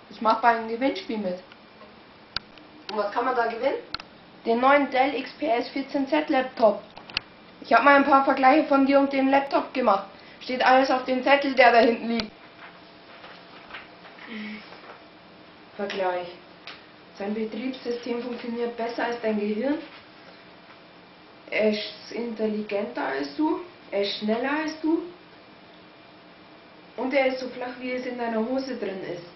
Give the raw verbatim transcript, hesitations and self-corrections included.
Ich mache bei einem Gewinnspiel mit. Und was kann man da gewinnen? Den neuen Dell X P S vierzehn Z Laptop. Ich habe mal ein paar Vergleiche von dir und dem Laptop gemacht. Steht alles auf dem Zettel, der da hinten liegt. Vergleich. Sein Betriebssystem funktioniert besser als dein Gehirn. Er ist intelligenter als du. Er ist schneller als du. Und er ist so flach, wie es in deiner Hose drin ist.